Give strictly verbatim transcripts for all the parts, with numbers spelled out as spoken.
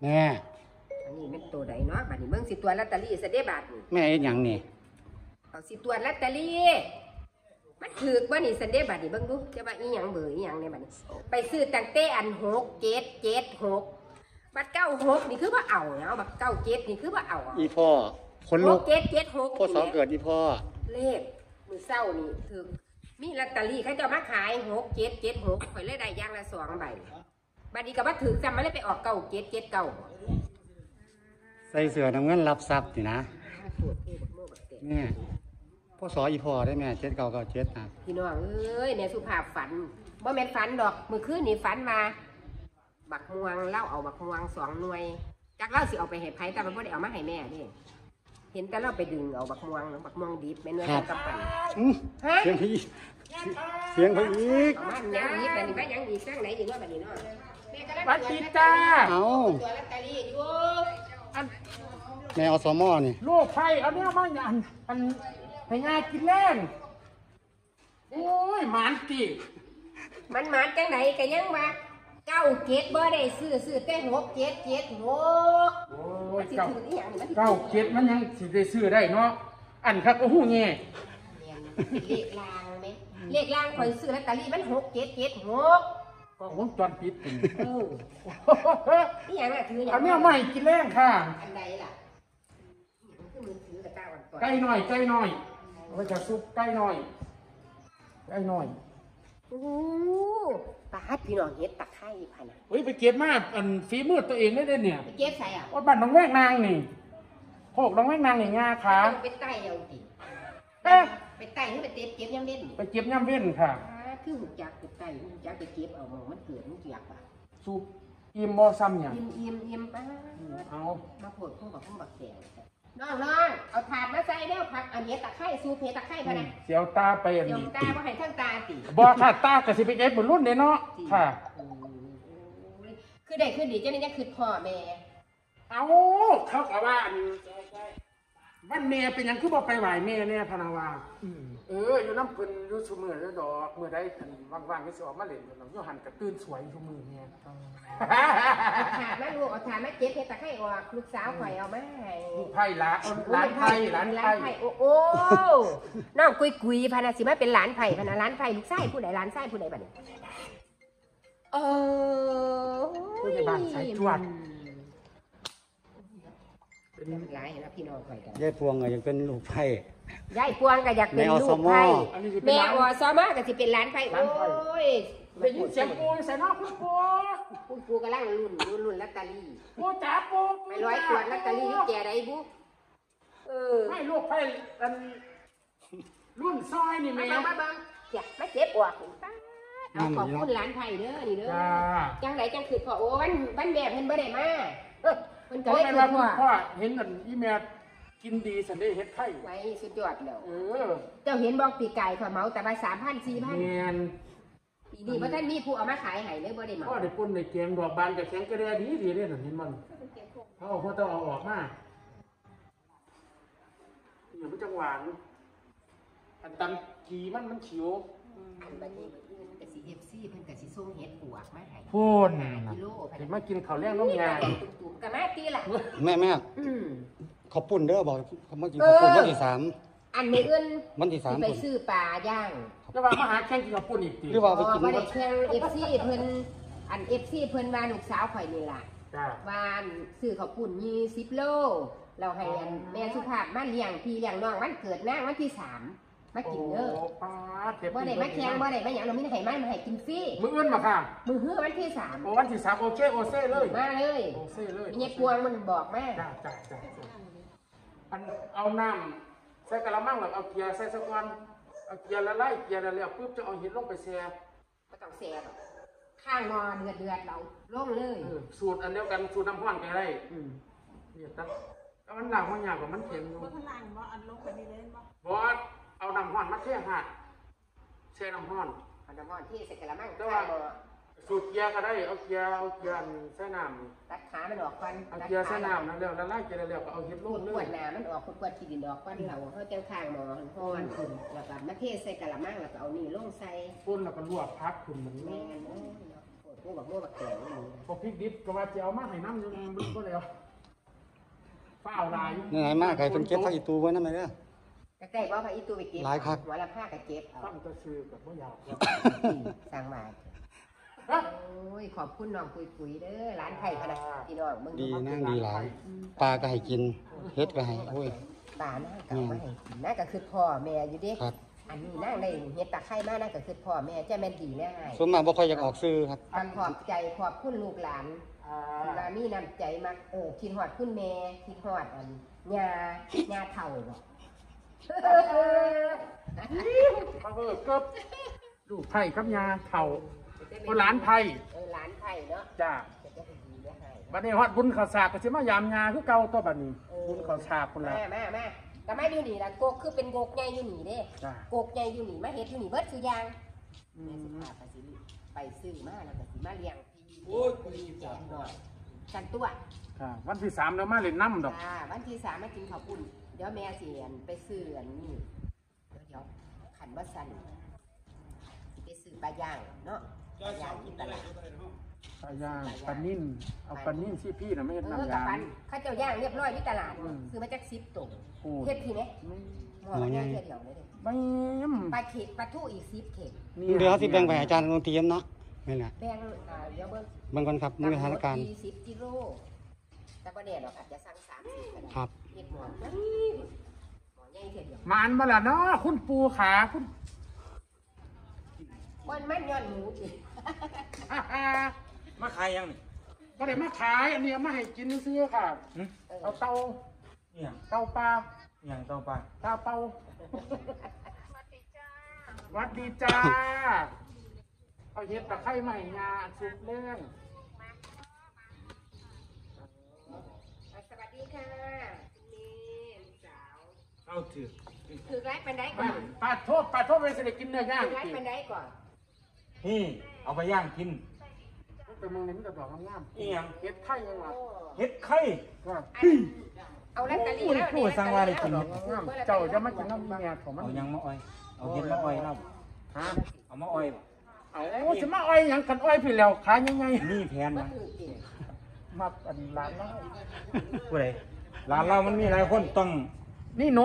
แม่อันนี้เป็นตัวใดเนาะบัดนี้เบิ่งสิตัวลอตเตอรี่ซะเด้บาดนี้แม่เฮ็ดหยังนี่เอาสิตัวลอตเตอรี่มันถูกบ่นี่ซะเด้บาดนี้เบิ่งดูจะว่าอีหยังเบอร์อีหยังเนี่ยบัดนี้ไปซื้อตั้งแต่อันหก เจ็ด เจ็ด หกบัดเก้าหกนี่คือว่าเอาเนาะบัดเก้าเจ็ดนี่คือว่าเอาอีพ่อคนลูกเจ็ด เจ็ด หกพ่อสอเกิดอีพ่อเลขมื้อเช้านี่ถูกมีลอตเตอรี่เขาเจ้ามาขายหก เจ็ด เจ็ด หกข่อยเลยได้อย่างละสองใบบัดนี้ก็บ่ถูกจำมาเลยไปออกเก้า เจ็ด เจ็ด เก้าใส่เสื้อน้ำเงินรับทรัพย์นี่นะแม่พ่อสออีพ่อได้แม่เจ็ดเก้าเก้าเจ็ดนะพี่น้องเอ้ยแม่สุภาพฝันบ่แม่นฝันดอกมื้อคืนนี่ฝันมาบักม่วงเล่าเอาบักม่วงสองหน่วยจากเล่าสิเอาไปให้ไผแต่มันบ่ได้เอามาให้แม่นี่เห็นแต่เราไปดึงเอาบักม่วงบักม่วงดิบแม่นวยกับปั่นฮะเสียงพี่เสียงพี่อีกเอามาหยังอีกบัดนี้มาหยังอีกจังไหนอีกว่าบัดนี้เนาะแม่ก็ได้วัดจีจ้าเอาตัวลอตเตอรี่อยู่อันแม่อสมนี่ลูกไผ่เอาเนี่ยมาอันอันให้งากินแรงโอ้ยหมานตีมันหมานจังไหนก็ยังว่าเก้าเจ็ดบ่ได้ซื้อซื้อแต่หกเจ็ดเจ็ดหกโอ้ยสิเก้าถืออีหยังมันเก้าเจ็ดมันยังสิได้ซื้อได้เนาะอันครับโอ้โหแง่เลขลางไหมเลขลางคอยซื้อลอตเตอรี่มันหกเจ็ดเจ็ดหกก็วงจรปิดเป็นเอออีหยังล่ะถืออย่างเอาเนี่ยใหม่กินแรงค่ะอันใดล่ะคือมือถือกระต้าวันก่อนไก่หน่อยไก่หน่อยไว้จะซุปไก่หน่อยไก่หน่อยโอ้ปลาพี่น้องเฮ็ดตะไคร้พันอ่ะเฮ้ยไปเก็บมาอันฝีมือตัวเองได้เนี่ยไปเก็บใส่อ่ะว่าบ้านน้องแวกนางนี่โคกน้องแวกนางนี่งาขาไปไต่เอาดิเอ๊ะไปไต่ให้ไปเก็บเก็บย่ำเล่นไปเก็บย่ำเว้นค่ะคือหุบจักไปไต่หุบจักไปเก็บเอามันเกิดมันเกียกอ่ะซุปอิ่มบ่ซ้ำเนี่ยอิ่มอิ่มอิ่มป้าเอามาโผล่พวกแบบพวกบักแสงน้องน้องเอาถาดมาใส่แล้วผักอันนี้ตะไคร้ซูเพตะไคร้มาไหนเสียวตาไปอันนี้ตาว่าให้ทั้งตาติบ่ค่ะตากระสิไปเก็บบนรุ่นเนาะค่ะคือได้คือดีเจ้านี่จะคือพ่อแม่เอาเขากะว่าอันบ้านแม่เป็นยังคือบ่ไปไหวแม่เนี่ยพนาวาเอออยู่น้ำเพิ่นอยู่ซุมื้อแล้วดอกมื้อใดคันว่างๆก็สิออกมาเล่นกันอยู่หันก็ตื่นสวยซุมื้อเนี่ยถาดมาลูกเอาถาดมาเก็บเพตะไคร้ออกลูกสาวข่อยเอามาให้ลูกไผ่ละหลานไผ่หลานไผ่โอ้โอ้น้องกุยกุยพานาสิมาเป็นหลานไผ่พานาหลานไผ่ลูกชายผู้ใดหลานชายผู้ใดบัดนี้เออผู้ใหญ่บ้านสายจวดเป็นหลายนะพี่น้องข่อยกันยายพวงก็ยังเป็นลูกไผ่ยายพวงก็อยากเป็นลูกไผ่แม่อสมก็สิเป็นหลานไผ่โอ้ยได้ยินเสียงปูใส่นอกคุณปูคุณปูกำลังรุ่นรุ่นรุ่นลอตเตอรี่ปูจ๋าปูไปร้อยตรวจลอตเตอรี่ยุ่งแก่ใดบุเออให้ลูกไผ่อันรุ่นซอยนี่แม่มาบ้างบ้างอยากไม่เจ็บอวกป้าเอาขอบคุณหลานไผ่เด้อนี่เด้อจังไหนจังคือพ่อโอ้วันวันแม่เพิ่นบ่ได้มาเออเพิ่นก็เลยคือพ่อพ่อเห็นอันอีแม่กินดีสันได้เฮ็ดไข่ไว้สุดยอดแล้วเออเจ้าเห็นบอกปีไก่พ่อเมาแต่ว่าสามพันสี่พันแม่นปีนี้เพราะท่านมีผู้เอามาขายให้เลยบ่ได้มาพ่อได้ปุ่นได้แกงดอกบานกับแข็งกระเดียดีดีเลยน่ะเห็นมันเขาเอาพ่อต้องเอาออกมาอย่างมันจังหวานอันตันกีมันมันเขียวอันบัดนี้กับสีเอฟซีเพิ่นกับสีส้มเฮ็ดปวกมาให้พูนกิโลเห็นมากินข้าวแรงน้ำยาตุ่มๆกับแม่ตีล่ะแม่แม่ขอบปุ่นเด้อบอกเขามากินขอบปุ่นวันที่สามอันนี้อื่นวันที่สามไปซื้อปลาย่างแล้วว่ามาหาแข่งกินขอบปุ่นอีกทีหรือว่าไปกินว่าได้แข่งเอฟซีเพิ่นอันเอฟซีเพิ่นว่าลูกสาวข่อยนี่ล่ะว่าซื้อขอบปุ่นยี่สิบโลเราให้แม่สุภาพมาเลี้ยงพี่เลี้ยงน้องวันเกิดนางวันที่สามมากินเด้อบ่ได้มาแข่งบ่ได้มาหยังเรามีให้มันมาให้กินฟรีมื้ออื่นมาค่ะมื้อฮื้อวันที่สามโอ้วันที่สามโอเคโอเซ่เลยมาเลยโอเซ่เลยมีพวงมันบอกมาจ้าจ้าจ้าอันเอาน้ำใส่กระมังหรือเอาเกลือใส่สักวันเอาเกลือละลายเกลือละแล้วปุ๊บจะเอาเห็ดลงไปแช่บ่ต้องแช่หรอกข้างนอนเดือดเดือดเราลงเลยสูตรอันเดียวกันสูตรน้ำห้อนไปได้เนี่ยตั้งแล้วมันหลังมันยากกว่ามันเค็มอยู่บ่ทันล้างบ่อันลงไปนี่เลยบ่บ่เอาน้ำห้อนมาแช่หัดแช่น้ำห้อนเอาน้ำห้อนที่ใส่กระมังแต่ว่าสูตรเกลือก็ได้เอาเกลือเอาเกลือใส่น้ำตัดขามันออกก่อนเอาเกลือใส่น้ำนั่นแล้วละลายเกลือแล้วก็เอาเห็ดลงเลยขวดน้ำมันออกขวดขี้ดินออกก่อนเราเฮาจังข้างหม้อห้อนแล้วก็มาเทใส่กระมังแล้วก็เอานี่ลงใส่ปุ่นแล้วก็ลวกพักคุณมันแม่นโม่บักโม่บักแตงนี่พวกพริกดิบก็ว่าจะเอามาให้น้ำยังบึ้งก็เลยเปล่าลายนี่ไงมากไก่เป็นเก็บผักอีตูไว้นั่นไหมเนี่ยก็ได้บ่พระอีตูไปเก็บหลายคักหัวละผ้าก็เก็บเอาตั้งจะซื้อกับพ่อยาวสร้างมาโอ้ยขอบคุณน้องปุยปุยเด้อร้านไทยพะนะพี่น้องมึงดีนั่งดีหลายปลาก็ให้กินเฮ็ดก็ให้โอ้ยป่าน่ากับมาให้กินน่าก็คือพ่อแม่อยู่เด้ครับอันนี้นั่งในเฮ็ดตะไคร้มาน่าก็คือพ่อแม่เจ้าแม่นดีแน่ให้ส่วนมากบ่ค่อยอยากออกซื้อครับความขอบใจขอบคุณลูกหลานว่ามีน้ำใจมากเออคิดฮอดคุณแม่คิดฮอดอันยายาเฒ่าบ่เขาเออก็ลูกไผ่ครับยาเข่าคนหลานไผ่เออหลานไผ่เนาะจ้าจะได้ดีได้ให้บัดนี้ฮอดบุญข้าวสากก็สิมายามยาคือเก่าตัวบัดนี้บุญข้าวสากคนละมามามาก็มาอยู่นี่ล่ะโกกคือเป็นโกกใหญ่อยู่นี่เด้จ้าโกกใหญ่อยู่นี่มาเฮ็ดอยู่นี่เบิดคืออย่างอืแม่สิมพาไปสิไปซื้อมาแล้วก็สิมาเลี้ยงพี่โอ้ยแจกหน่อยกันตัวค่ะวันที่สามเรามาเล่นน้ำดอกจ้าวันที่สามมากินข้าวปุ้นเดี๋ยวแม่สิอันไปซื้ออันนี้เดี๋ยวเดี๋ยวขันว่าสั่นสิไปซื้อปลาย่างเนาะปลาย่างที่ตลาดปลาย่างปลานิ่นเอาปลานิ่นที่พี่น่ะไม่เห็นเออน้ำกับยางปันเข้าเจ้าย่างเรียบร้อยที่ตลาดซื้อมาจากซิปตุ่มโอ้เฮ็ดพี่ไหมไม่หม้อใหญ่เดียวเลยเด้ไม่ปลาเข็ดปลาทูอีกซิปเข็ดเดี๋ยวสิแบ่งไปให้อาจารย์ลงเตรียมเนาะนี่แหละแบ่งอ่าเดี๋ยวเบิ่งเบิ่งก่อนครับมื้อสถานการณ์ยี่สิบกิโลแต่ประเดี๋ยวเราอาจจะสั่งสามสิบก็ได้ครับเฮ็ดหม้อหม้อใหญ่เทีเดียวมานมาละเนาะคุณปูขาคุณมันมันย้อนหมูสิมาขายยังนี่ก็เลยมาขายอันนี้เอามาให้กินซื้อค่ะหึเอาเตาอหย่างเตาปลาอหย่างต่อไปเตาเปาวัดดีจ้าเอาเห็ดตะไคร้ใหม่งาสุกเลี้ยงสวัสดีค่ะคุณเมย์สาวเอาถือถือไร้ปันไดก่อนปลาโทษปลาโทษไปเสด็จกินเนื้อย่างถือไร้ปันไดก่อนนี่เอาไปย่างกินแต่มึงนี่มันจะดอกงามอีหยังเห็ดไข่ยังวะเฮ็ดไข่ก็อันเอาลอตเตอรี่แล้วโอ้ยสั่งว่าได้กินดอกงามเจ้าจะมากินน้ำเมียของมันเอาหยังมาอ้อย เอาเฮ็ดมาอ้อยเนาะฮะเอามาอ้อยบ่เอาจะมาอ้อยหยังกันอ้อยพี่แล้วขายยังไงนี่แผนก็นะถือกินมาอันร้านแล้วผู้ใดร้านเรามันมีหลายคนต้องนี่โน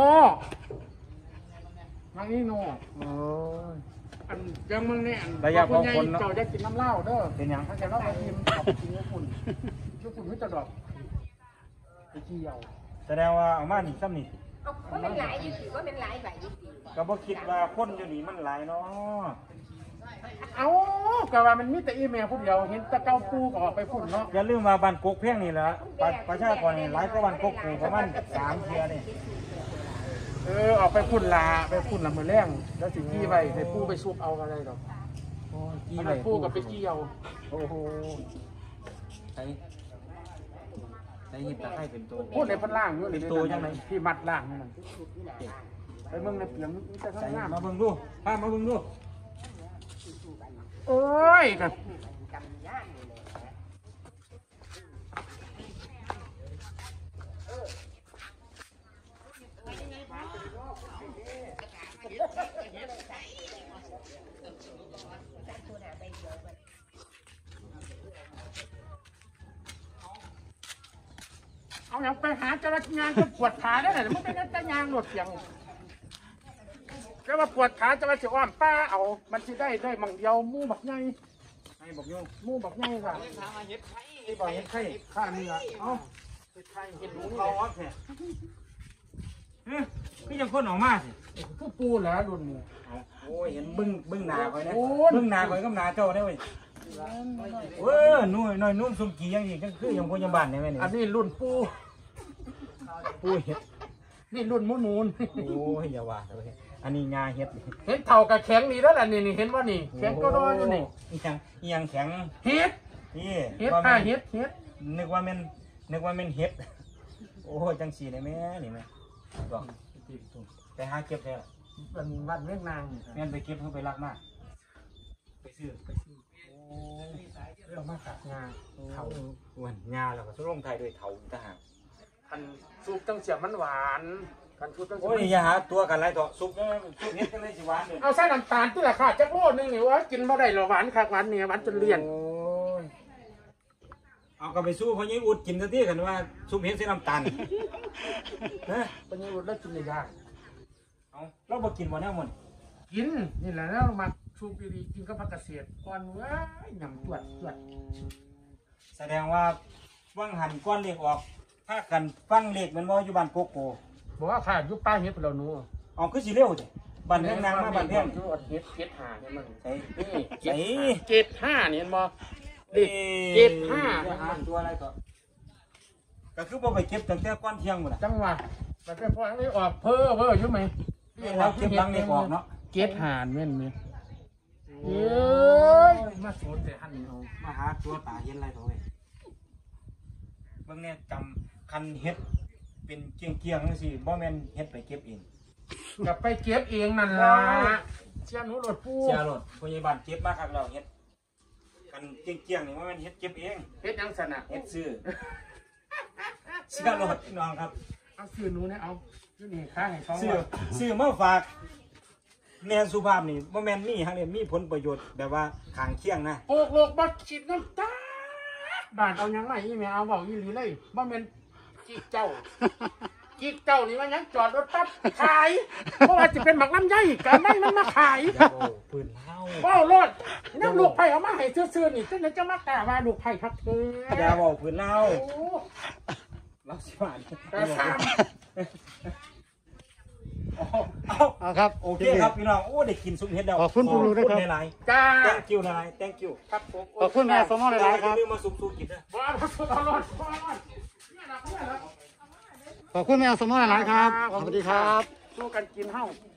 มานี่โนโอ้ยอันยังมึงเนี่ยอันระยะของคนเนอะเจ้าจะกินน้ำเหล้าเด้อเป็นหยังถ้าจะเล่าไปกินขับกินญี่ปุ่นญี่ปุ่นไม่จะดอกไปเที่ยวแสดงว่าเอามานี่ซ้ำนี่เอาก็เป็นหลายยี่สิบก็เป็นหลายใบยี่สิบก็บ่คิดว่าคนอยู่นี่มันหลายเนาะเอาก็ว่ามันมีแต่อีเมลผู้เดียวเห็นแตะเก้าปูก็ออกไปพุ่นเนาะอย่าลืมว่าบ้านกกเพียงนี่แหละประประชากรนี่หลายกว่าบ้านกกกูประมาณสามเที่ยนี่เออออกไปพุ่นลาไปพุ่นละมือแรงแล้วสิกี้ไปให้ปูไปซุปเอาอะไรดอกโอ้ยอักี่นใบนั้นปูกับไปเกี่ยวโอ้โหใส่ใส่เห็ดตะไคร้เป็นตัวพูดในพันล่างอยู่นี่เป็นตัวจังไหนที่มัดล่างนี่มันไปเมืองในเปียงมีแต่ข้าใส่งหน้ามาเบิ่งดูพามาเบิ่งดูโอ้ยกับกำย่านนี่เลยนะตัวหนาไปเดียวไปเอาอย่างไปหาจระเข้ยางก็ปวดขาได้เลยมันเป็นจระยางหลดเสียงก็ว่าปวดขาจะมาสิอ้อมป้าเอามันสิได้ได้มังเดียวมู่บักใหญ่ให้บอกโยมมู่บักใหญ่ค่ะที่บอกเห็ดไข่ข้านี่ละเอ้าเฮ็ดไข่เฮ็ดหนูเขาเขาออกแท้เฮ้ยคือยังคนออกมาสิผู้ปูเหรอรุ่นนี้โอ้ยเห็นบึ้งบึ้งหนาคอยนะโอ้ยบึ้งหนาคอยกับหนาเจ้าได้เว้ยเว้ยนุ่ยน้อยนุ่มสมกีอย่างนี้จังคือยังคนยังบ้านได้ไหมนี่อันนี้รุ่นปูปูเห็ดนี่รุ่นมูนูนโอ้ยอย่าว่าเลยอันนี้งาเห็ดเห็นเท่ากับแข็งนี่แล้วล่ะนี่นี่เห็นว่านี่แข็งก็รออยู่นี่อีหยังอีหยังแข็งเฮ็ดนี่เฮ็ดว่าค่ะแม่นเฮ็ดเฮ็ดนึกว่าแม่นนึกว่าแม่นเห็ดโอ้ยจังสีได้แม่นี่แม่บอกไปหาเก็บได้ล่ะเป็นวัดเวียงนางนี่ครับแม่นไปเก็บเพิ่งไปรักมากไปซื้อไปซื้อโอ้เรื่องมาตัดงานเถาอ้วนงาแล้วก็สุลงไทยด้วยเถาทหารคันซุปตั้งเสียบมันหวานคันซุปตั้งเสีโอ้ยอย่าหาตัวกันไรต่อซุปเนี่ยซุปเห็ดกันเลยสิหวานเลยเอาใส่น้ำตาลที่ราคาจักโลนึงนี่ว่ากินบ่ได้หรอหวานคักหวานเนี่ยหวานจนเลี่ยนโอ้ยก็ไปสู้เพราะยี่อุดกินซะที่กันว่าซุปเห็ดใส่น้ำตาลนะเป็นยังรถกินได้ยากเอาเราบ่กินบ่แน่มันกินนี่แหละแล้วมาชูปีๆกินกับผักเกษตรก่อนเว้ยยำตรวจตรวจแสดงว่าว่างหันก้อนเลขออกถ้ากันฟังเลขมันบ่อยู่บ้านโกโก้บอกว่าข้าอยู่ป้าเฮ็ดเราหนูเอาคือสิเร็วจ้ะบ้านแพงนางมาบ้านแพงอยู่เฮ็ดเฮ็ดหาเนี่ยมันใช่นี่ใช่เจ็ดห้าเนี่ยบ่เจ็เจ็ดห้าตัวอะไรก็ก็คือบ่ไปเก็บตั้งแต่ก้อนเที่ยงหมดอ่ะจังหวะมันเป็นพอนี้ออกเพ้อเพ้ออยู่ไหมเราเก็บหลังเลขออกเนาะเจ็ดหานแม่นไหมเอ้ยมาสูดแต่หันเอามาหาตัวตาเห็นอะไรตัวเองเบิ่งเนี่ยจำคันเฮ็ดเป็นเกียงเกียงๆจังซี่บ่แม่นเฮ็ดไปเก็บเองกลับไปเก็บเองนั่นล่ะเชื่อหนูรถปูเสียรถพยาบาลเก็บมาคักแล้วเฮ็ดกันเกียงเกียงๆนี่บ่แม่นเฮ็ดเก็บเองเฮ็ดยังสนะเฮ็ดซื้อเสียรถพี่น้องครับเอาซื้อหนูเนี่ยเอาอยู่นี่ข้างให้สองซื้อร้อยซื้อมาฝากแม่นสุภาพนี่บ่แม่นมีหังเด้มีผลประโยชน์แบบว่าข้างเคียงนะโอกโลกบ่คิดน้ำตาบาดเอาหยังไงอีแม่เอาเว้าอีหลีเลยบ่แม่นจิกเจ้า จิกเจ้านี่มันยังจอดรถปั๊บขายเพราะว่าจะเป็นหมักลำไยกันได้มันมาขายอย่าโอ้ปืนเฮาเว้ารถน้ำลูกไผ่เอามาให้ซื่อๆนี่จังได๋จะมากล้าว่าลูกไผ่ครับเธออย่าเว้าปืนเฮาโอ้เราสิว่าแต่สามเอาเอาครับโอเคครับพี่น้องโอ้ได้กินซุปเห็ดแล้วขอบคุณผู้รู้ด้วยครับขอณหลายจ้าๆ thank you หลายๆ thank you ครับผมขอบคุณแม่สมอหลายๆครับอย่าลืมมาซุปๆกินนะบ่เอาสุดเอารถบ่เอารถเนี่ยนะเนี่ยนะขอบคุณแม่สมอหลายๆครับ สวัสดีครับสู้กันกินเฮ้า